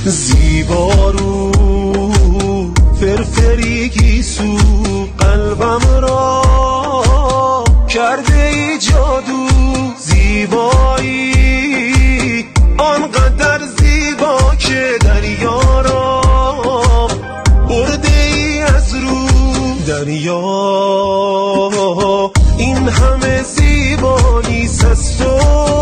زیبا رو فرفری گیسو قلبم را کرده ای جادو. زیبایی آنقدر زیبا که دریا را برده ای از رو. دریا این همه زیبا نیست از تو